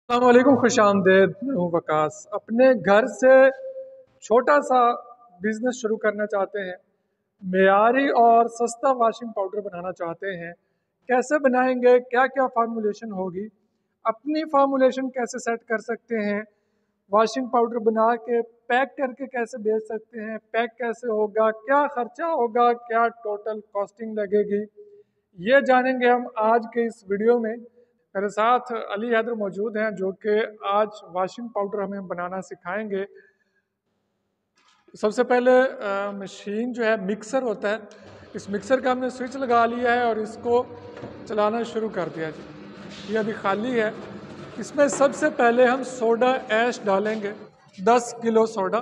अस्सलामुअलैकुम, खुश आमदेद। मैं हूँ वकास। अपने घर से छोटा सा बिजनेस शुरू करना चाहते हैं, मेयारी और सस्ता वॉशिंग पाउडर बनाना चाहते हैं। कैसे बनाएंगे, क्या क्या फार्मूलेशन होगी, अपनी फार्मूलेशन कैसे सेट कर सकते हैं, वॉशिंग पाउडर बना के पैक करके कैसे बेच सकते हैं, पैक कैसे होगा, क्या खर्चा होगा, क्या टोटल कॉस्टिंग लगेगी, ये जानेंगे हम आज के इस वीडियो में। मेरे साथ अली हैदर मौजूद हैं जो कि आज वॉशिंग पाउडर हमें बनाना सिखाएंगे। सबसे पहले मशीन जो है, मिक्सर होता है, इस मिक्सर का हमने स्विच लगा लिया है और इसको चलाना शुरू कर दिया जी। ये अभी खाली है। इसमें सबसे पहले हम सोडा ऐश डालेंगे, 10 kilo soda.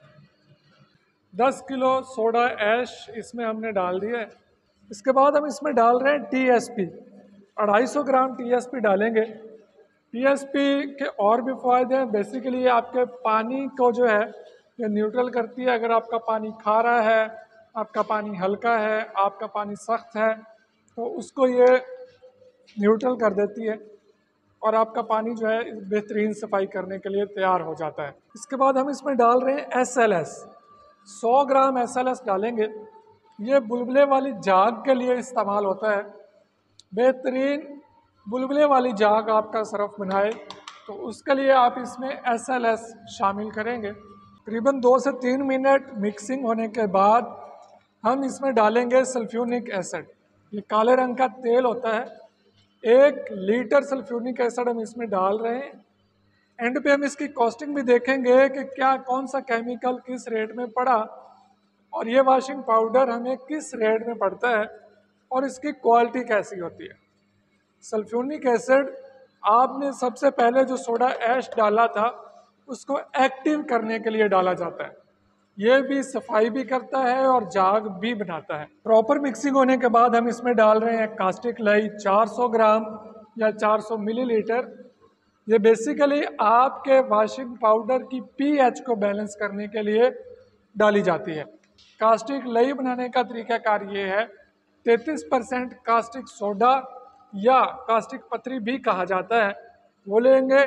10 kilo soda ash इसमें हमने डाल दिया है। इसके बाद हम इसमें डाल रहे हैं टीएसपी, 250 ग्राम टीएसपी डालेंगे। टीएसपी के और भी फ़ायदे हैं। बेसिकली ये आपके पानी को जो है ये न्यूट्रल करती है। अगर आपका पानी खारा है, आपका पानी हल्का है, आपका पानी सख्त है, तो उसको ये न्यूट्रल कर देती है और आपका पानी जो है बेहतरीन सफाई करने के लिए तैयार हो जाता है। इसके बाद हम इसमें डाल रहे हैं SLS, 100 ग्राम SLS डालेंगे। ये बुलबुले वाली जाग के लिए इस्तेमाल होता है। बेहतरीन बुलबुले वाली जाग आपका सरफ बनाए तो उसके लिए आप इसमें SLS शामिल करेंगे। तकरीबन 2 से 3 मिनट मिक्सिंग होने के बाद हम इसमें डालेंगे सल्फ्यूरिक एसिड। ये काले रंग का तेल होता है। 1 लीटर सल्फ्यूरिक एसिड हम इसमें डाल रहे हैं। एंड पे हम इसकी कॉस्टिंग भी देखेंगे कि क्या कौन सा केमिकल किस रेट में पड़ा और ये वॉशिंग पाउडर हमें किस रेट में पड़ता है और इसकी क्वालिटी कैसी होती है। सल्फ्यूरिक एसिड आपने सबसे पहले जो सोडा ऐश डाला था उसको एक्टिव करने के लिए डाला जाता है। ये भी सफाई भी करता है और जाग भी बनाता है। प्रॉपर मिक्सिंग होने के बाद हम इसमें डाल रहे हैं कास्टिक लई, 400 ग्राम या 400 मिलीलीटर। ये बेसिकली आपके वॉशिंग पाउडर की पीएच को बैलेंस करने के लिए डाली जाती है। कास्टिक लई बनाने का तरीकाकार ये है, 33% कास्टिक सोडा या कास्टिक पथरी भी कहा जाता है, वो लेंगे।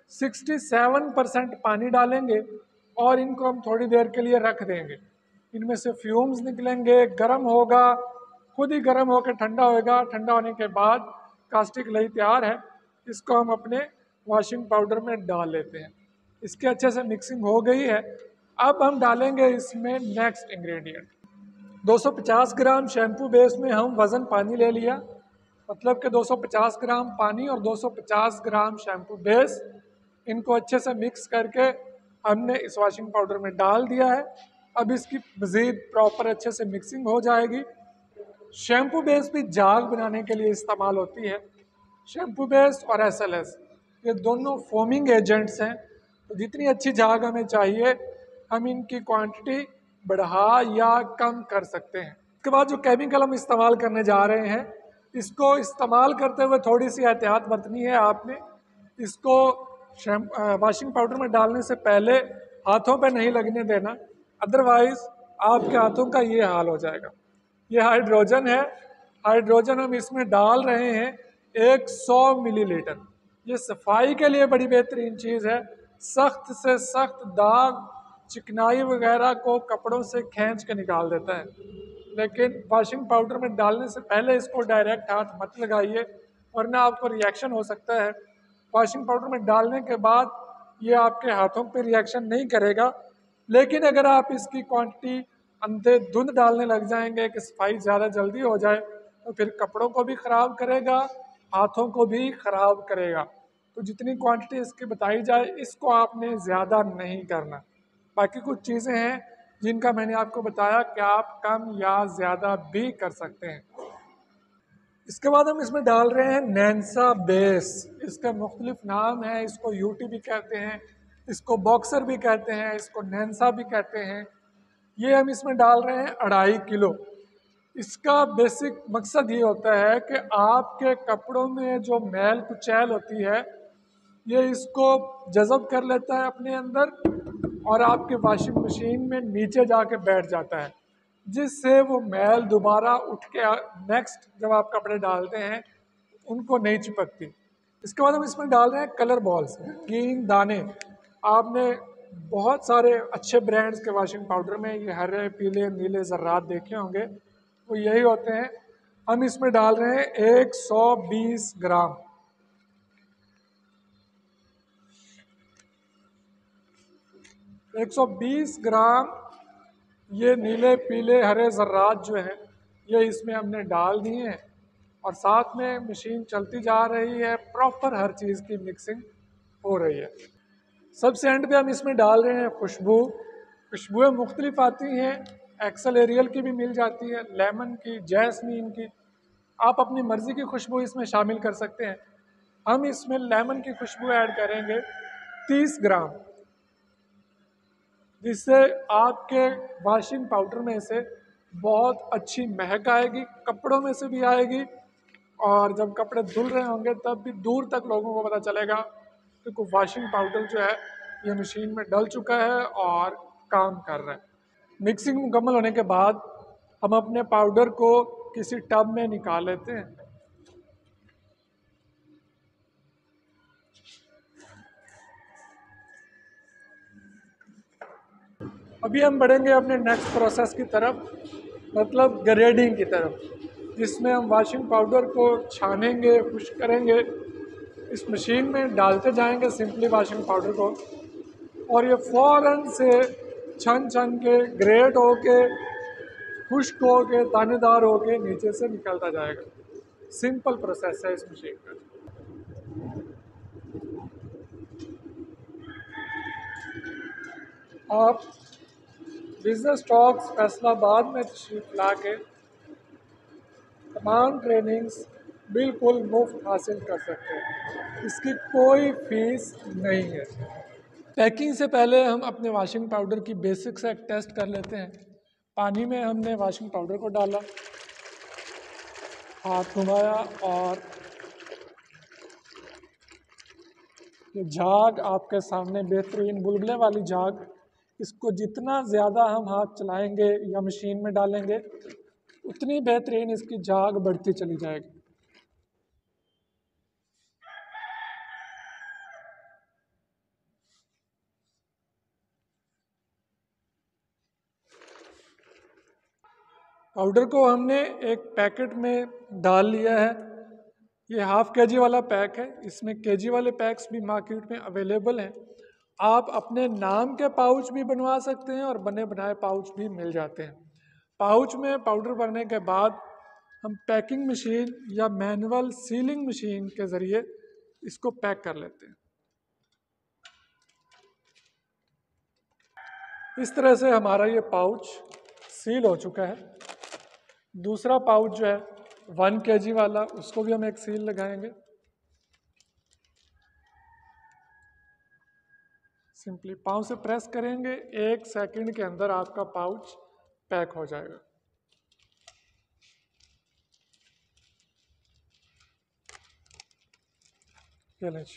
67% पानी डालेंगे और इनको हम थोड़ी देर के लिए रख देंगे। इनमें से फ्यूम्स निकलेंगे, गर्म होगा, खुद ही गर्म होकर ठंडा होएगा। ठंडा होने के बाद कास्टिक लई तैयार है। इसको हम अपने वॉशिंग पाउडर में डाल लेते हैं। इसके अच्छे से मिक्सिंग हो गई है। अब हम डालेंगे इसमें next ingredient. 250 gram shampoo base में हम वज़न पानी ले लिया, मतलब कि 250 ग्राम पानी और 250 ग्राम शैम्पू बेस, इनको अच्छे से मिक्स करके हमने इस वॉशिंग पाउडर में डाल दिया है। अब इसकी मज़ीद प्रॉपर अच्छे से मिक्सिंग हो जाएगी। शैम्पू बेस भी जाग बनाने के लिए इस्तेमाल होती है। शैम्पू बेस और SLS ये दोनों फोमिंग एजेंट्स हैं, तो जितनी अच्छी जाग हमें चाहिए हम इनकी क्वांटिटी बढ़ा या कम कर सकते हैं। इसके बाद जो केमिकल हम इस्तेमाल करने जा रहे हैं, इसको इस्तेमाल करते हुए थोड़ी सी एहतियात बरतनी है आपने। इसको वॉशिंग पाउडर में डालने से पहले हाथों पे नहीं लगने देना, अदरवाइज आपके हाथों का ये हाल हो जाएगा। ये हाइड्रोजन है। हाइड्रोजन हम इसमें डाल रहे हैं 100 मिलीलीटर। ये सफाई के लिए बड़ी बेहतरीन चीज़ है। सख्त से सख्त दाग, चिकनाई वगैरह को कपड़ों से खींच के निकाल देता है। लेकिन वॉशिंग पाउडर में डालने से पहले इसको डायरेक्ट हाथ मत लगाइए, वरना आपको रिएक्शन हो सकता है। वॉशिंग पाउडर में डालने के बाद ये आपके हाथों पे रिएक्शन नहीं करेगा, लेकिन अगर आप इसकी क्वांटिटी अंधेधुंध डालने लग जाएंगे कि सफाई ज़्यादा जल्दी हो जाए, तो फिर कपड़ों को भी ख़राब करेगा, हाथों को भी ख़राब करेगा। तो जितनी क्वांटिटी इसकी बताई जाए, इसको आपने ज़्यादा नहीं करना। बाकी कुछ चीज़ें हैं जिनका मैंने आपको बताया कि आप कम या ज़्यादा भी कर सकते हैं। इसके बाद हम इसमें डाल रहे हैं नैन्सा बेस। इसका मुख्तलिफ नाम है, इसको यूटी भी कहते हैं, इसको बॉक्सर भी कहते हैं, इसको नैन्सा भी कहते हैं। ये हम इसमें डाल रहे हैं 2.5 किलो। इसका बेसिक मकसद ये होता है कि आपके कपड़ों में जो मैल कुचैल होती है, ये इसको जज़ब कर लेता है अपने अंदर और आपके वॉशिंग मशीन में नीचे जाके बैठ जाता है, जिससे वो मैल दोबारा उठ के नेक्स्ट जब आप कपड़े डालते हैं उनको नहीं चिपकती। इसके बाद हम इसमें डाल रहे हैं कलर बॉल्स, रंगीन दाने। आपने बहुत सारे अच्छे ब्रांड्स के वॉशिंग पाउडर में ये हरे पीले नीले ज़र्रात देखे होंगे, वो यही होते हैं। हम इसमें डाल रहे हैं 120 ग्राम। एक 120 ग्राम ये नीले पीले हरे ज़र्रात जो हैं ये इसमें हमने डाल दिए हैं, और साथ में मशीन चलती जा रही है, प्रॉपर हर चीज़ की मिक्सिंग हो रही है। सबसे एंड पे हम इसमें डाल रहे हैं खुशबू। खुशबुएँ मुख्तलिफ आती हैं, एक्सल एरियल की भी मिल जाती है, लेमन की, जैस्मीन की, आप अपनी मर्ज़ी की खुशबू इसमें शामिल कर सकते हैं। हम इसमें लेमन की खुशबू ऐड करेंगे 30 ग्राम, जिससे आपके वॉशिंग पाउडर में से बहुत अच्छी महक आएगी, कपड़ों में से भी आएगी, और जब कपड़े धुल रहे होंगे तब भी दूर तक लोगों को पता चलेगा कि वॉशिंग पाउडर जो है ये मशीन में डल चुका है और काम कर रहा है। मिक्सिंग मुकम्मल होने के बाद हम अपने पाउडर को किसी टब में निकाल लेते हैं। अभी हम बढ़ेंगे अपने नेक्स्ट प्रोसेस की तरफ, मतलब ग्रेडिंग की तरफ, जिसमें हम वॉशिंग पाउडर को छानेंगे, खुश्क करेंगे, इस मशीन में डालते जाएंगे सिंपली वॉशिंग पाउडर को, और ये फ़ौरन से छन छन के ग्रेड होके खुश्क होके दानेदार होके नीचे से निकलता जाएगा। सिंपल प्रोसेस है इस मशीन का। आप बिजनेस टॉक्स फैसलाबाद में तशरीफ ला के तमाम ट्रेनिंग्स बिल्कुल मुफ्त हासिल कर सकते हैं, इसकी कोई फीस नहीं है। पैकिंग से पहले हम अपने वॉशिंग पाउडर की बेसिक से एक टेस्ट कर लेते हैं। पानी में हमने वॉशिंग पाउडर को डाला, हाथ घुमाया, और ये झाग आपके सामने बेहतरीन बुलबुले वाली झाग, इसको जितना ज़्यादा हम हाथ चलाएंगे या मशीन में डालेंगे उतनी बेहतरीन इसकी झाग बढ़ती चली जाएगी। पाउडर को हमने एक पैकेट में डाल लिया है। ये हाफ केजी वाला पैक है, इसमें केजी वाले पैक्स भी मार्केट में अवेलेबल हैं। आप अपने नाम के पाउच भी बनवा सकते हैं और बने बनाए पाउच भी मिल जाते हैं। पाउच में पाउडर भरने के बाद हम पैकिंग मशीन या मैनुअल सीलिंग मशीन के ज़रिए इसको पैक कर लेते हैं। इस तरह से हमारा ये पाउच सील हो चुका है। दूसरा पाउच जो है 1 केजी वाला, उसको भी हम एक सील लगाएंगे। सिंपली पाँव से प्रेस करेंगे, 1 सेकंड के अंदर आपका पाउच पैक हो जाएगा। ये लीजिए,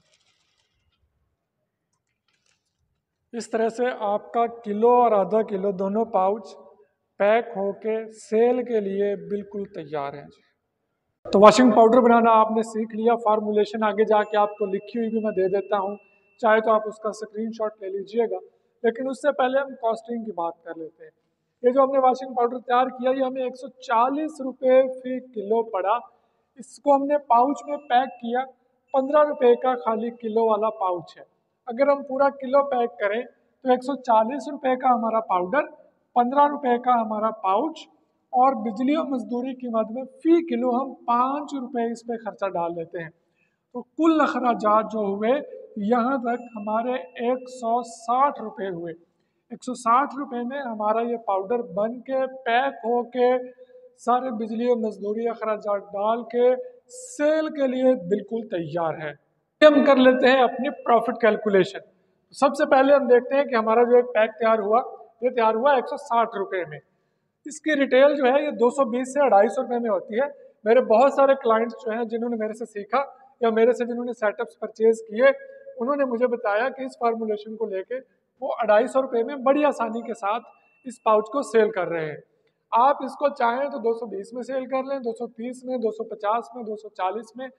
इस तरह से आपका किलो और आधा किलो दोनों पाउच पैक होके सेल के लिए बिल्कुल तैयार हैं जी। तो वॉशिंग पाउडर बनाना आपने सीख लिया, फार्मूलेशन आगे जाके आपको लिखी हुई भी मैं दे देता हूँ, चाहे तो आप उसका स्क्रीनशॉट ले लीजिएगा। लेकिन उससे पहले हम कॉस्टिंग की बात कर लेते हैं। ये जो हमने वॉशिंग पाउडर तैयार किया ये हमें 140 रुपये फी किलो पड़ा। इसको हमने पाउच में पैक किया, 15 रुपये का खाली किलो वाला पाउच है। अगर हम पूरा किलो पैक करें तो 140 रुपये का हमारा पाउडर, 15 रुपये का हमारा पाउच, और बिजली और मजदूरी की मद में फ़ी किलो हम 5 रुपये इस पर खर्चा डाल लेते हैं। तो कुल अखराजात जो हुए यहाँ तक हमारे 160 रुपये हुए। 160 रुपये में हमारा ये पाउडर बन के पैक हो के सारे बिजली और मजदूरी अखराजात डाल के सेल के लिए बिल्कुल तैयार है। हम कर लेते हैं अपनी प्रॉफिट कैलकुलेशन। सबसे पहले हम देखते हैं कि हमारा जो एक पैक तैयार हुआ, ये तैयार हुआ 160 रुपये में। इसकी रिटेल जो है ये 220 से 250 रुपये में होती है। मेरे बहुत सारे क्लाइंट्स जो हैं जिन्होंने मेरे से सीखा या मेरे से जिन्होंने सेटअप्स परचेज किए, उन्होंने मुझे बताया कि इस फार्मूलेशन को लेके वो 250 रुपये में बड़ी आसानी के साथ इस पाउच को सेल कर रहे हैं। आप इसको चाहें तो 220 में सेल कर लें, 230 में, 250 में, 240 में,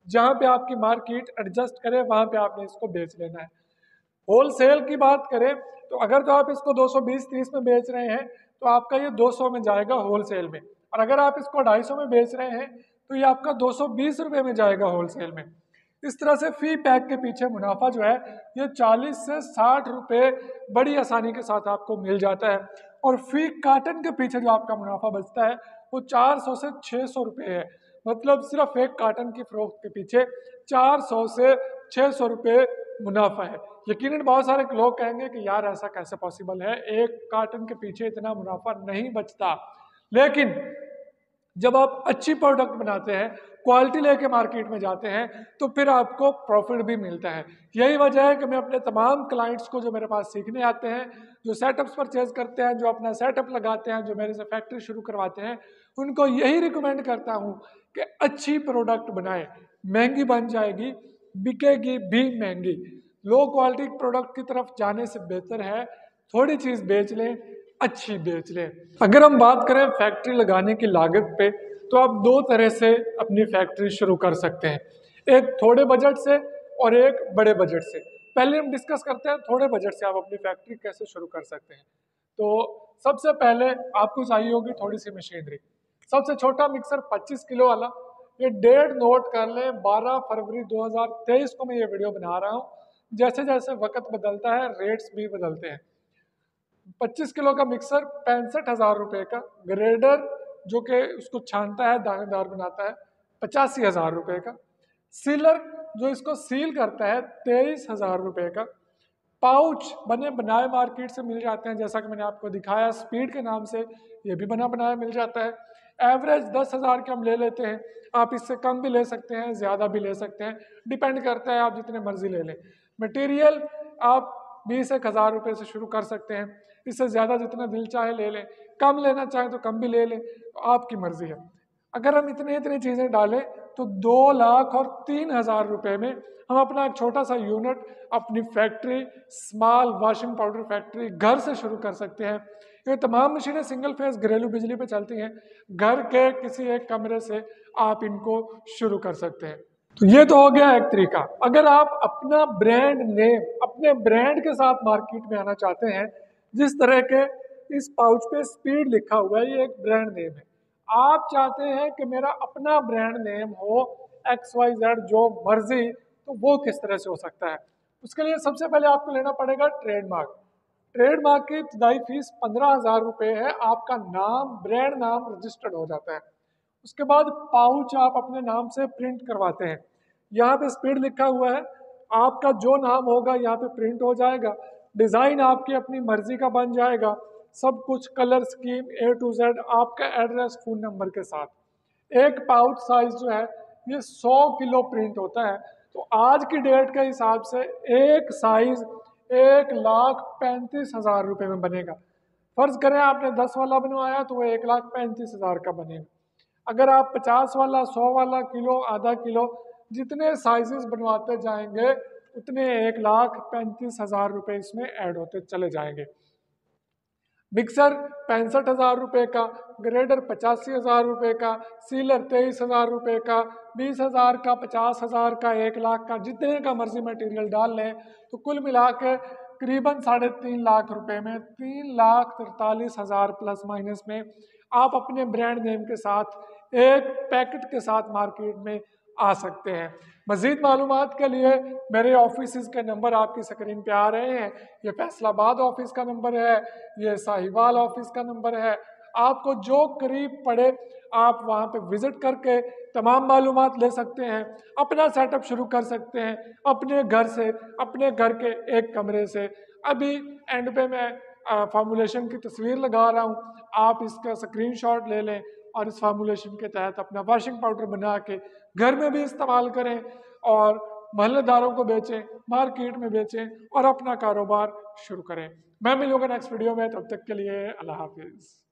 जहाँ पे आपकी मार्केट एडजस्ट करे वहाँ पे आपने इसको बेच लेना है। होलसेल की बात करें तो अगर तो आप इसको 220-30 में बेच रहे हैं तो आपका ये 200 में जाएगा होलसेल में, और अगर आप इसको 250 में बेच रहे हैं तो ये आपका 220 रुपये में जाएगा होलसेल में। इस तरह से फी पैक के पीछे मुनाफा जो है ये 40 से 60 रुपये बड़ी आसानी के साथ आपको मिल जाता है, और फी कार्टन के पीछे जो आपका मुनाफा बचता है वो 400 से 600 रुपये है। मतलब सिर्फ एक कार्टन की फरोख्त के पीछे 400 से 600 रुपये मुनाफा है। यकीनन बहुत सारे लोग कहेंगे कि यार ऐसा कैसे पॉसिबल है, एक कार्टन के पीछे इतना मुनाफा नहीं बचता। लेकिन जब आप अच्छी प्रोडक्ट बनाते हैं, क्वालिटी लेके मार्केट में जाते हैं, तो फिर आपको प्रॉफिट भी मिलता है। यही वजह है कि मैं अपने तमाम क्लाइंट्स को जो मेरे पास सीखने आते हैं, जो सेटअप्स परचेज करते हैं, जो अपना सेटअप लगाते हैं, जो मेरे से फैक्ट्री शुरू करवाते हैं, उनको यही रिकमेंड करता हूँ कि अच्छी प्रोडक्ट बनाएं। महंगी बन जाएगी, बिकेगी भी महंगी। लो क्वालिटी प्रोडक्ट की तरफ जाने से बेहतर है थोड़ी चीज़ बेच लें, अच्छी बेच लें। अगर हम बात करें फैक्ट्री लगाने की लागत पे, तो आप दो तरह से अपनी फैक्ट्री शुरू कर सकते हैं, एक थोड़े बजट से और एक बड़े बजट से। पहले हम डिस्कस करते हैं थोड़े बजट से आप अपनी फैक्ट्री कैसे शुरू कर सकते हैं। तो सबसे पहले आपको चाहिए होगी थोड़ी सी मशीनरी। सबसे छोटा मिक्सर 25 किलो वाला, ये डेट नोट कर लें 12 फरवरी 2023 को मैं ये वीडियो बना रहा हूँ। जैसे जैसे वक्त बदलता है रेट्स भी बदलते हैं। 25 किलो का मिक्सर 65,000 रुपये का, ग्रेडर जो कि उसको छानता है दानेदार बनाता है 85,000 रुपये का, सीलर जो इसको सील करता है 23,000 रुपये का, पाउच बने बनाए मार्केट से मिल जाते हैं, जैसा कि मैंने आपको दिखाया स्पीड के नाम से, ये भी बना बनाया मिल जाता है। एवरेज 10,000 के हम ले लेते हैं, आप इससे कम भी ले सकते हैं, ज़्यादा भी ले सकते हैं, डिपेंड करता है आप जितने मर्जी ले लें। मटेरियल आप 20-1,000 रुपये से शुरू कर सकते हैं, इससे ज़्यादा जितना दिल चाहे ले लें, कम लेना चाहें तो कम भी ले लें, तो आपकी मर्जी है। अगर हम इतनी चीज़ें डालें तो 2 लाख और 3,000 रुपये में हम अपना एक छोटा सा यूनिट, अपनी factory, small washing powder factory घर से शुरू कर सकते हैं। ये तमाम मशीनें सिंगल फेस घरेलू बिजली पे चलती हैं, घर के किसी एक कमरे से आप इनको शुरू कर सकते हैं। तो ये तो हो गया एक तरीका। अगर आप अपना ब्रांड नेम, अपने ब्रांड के साथ मार्केट में आना चाहते हैं, जिस तरह के इस पाउच पे स्पीड लिखा हुआ है, ये एक ब्रांड नेम है। आप चाहते हैं कि मेरा अपना ब्रांड नेम हो XYZ जो मर्जी, तो वो किस तरह से हो सकता है? उसके लिए सबसे पहले आपको लेना पड़ेगा ट्रेडमार्क। ट्रेडमार्क की इब्तदाई फीस 15,000 रुपये है। आपका नाम, ब्रांड नाम रजिस्टर्ड हो जाता है। उसके बाद पाउच आप अपने नाम से प्रिंट करवाते हैं, यहाँ पे स्पीड लिखा हुआ है, आपका जो नाम होगा यहाँ पे प्रिंट हो जाएगा, डिज़ाइन आपकी अपनी मर्जी का बन जाएगा, सब कुछ colour scheme A to Z, आपका एड्रेस फ़ोन नंबर के साथ। एक पाउच साइज जो है ये 100 किलो प्रिंट होता है। तो आज की डेट के हिसाब से एक साइज 1,35,000 रुपये में बनेगा। फर्ज करें आपने 10 वाला बनवाया तो वो 1,35,000 का बनेगा। अगर आप 50 वाला, 100 वाला, किलो, आधा किलो, जितने साइजेस बनवाते जाएंगे उतने 1,35,000 रुपये इसमें ऐड होते चले जाएंगे। मिक्सर 65,000 रुपये का, ग्रेडर 85,000 रुपये का, सीलर 23,000 रुपये का, 20,000 का, 50,000 का, 1,00,000 का, जितने का मर्जी मटेरियल डाल लें तो कुल मिला के करीबन 3.5 लाख रुपए में 3,43,000 प्लस माइनस में आप अपने ब्रांड नेम के साथ एक पैकेट के साथ मार्केट में आ सकते हैं। मज़ीद मालूमात के लिए मेरे ऑफिस के नंबर आपकी स्क्रीन पे आ रहे हैं। ये फैसलाबाद ऑफिस का नंबर है, ये साहिवाल ऑफिस का नंबर है। आपको जो करीब पड़े आप वहाँ पे विज़िट करके तमाम मालूमात ले सकते हैं, अपना सेटअप शुरू कर सकते हैं अपने घर से, अपने घर के एक कमरे से। अभी एंड पे मैं फार्मूलेशन की तस्वीर लगा रहा हूँ, आप इसका स्क्रीनशॉट ले लें और इस फार्मूलेशन के तहत अपना वॉशिंग पाउडर बना के घर में भी इस्तेमाल करें और मोहल्लेदारों को बेचें, मार्केट में बेचें और अपना कारोबार शुरू करें। मैं मिलूंगा नेक्स्ट वीडियो में, तब तक के लिए अल्लाह हाफिज़।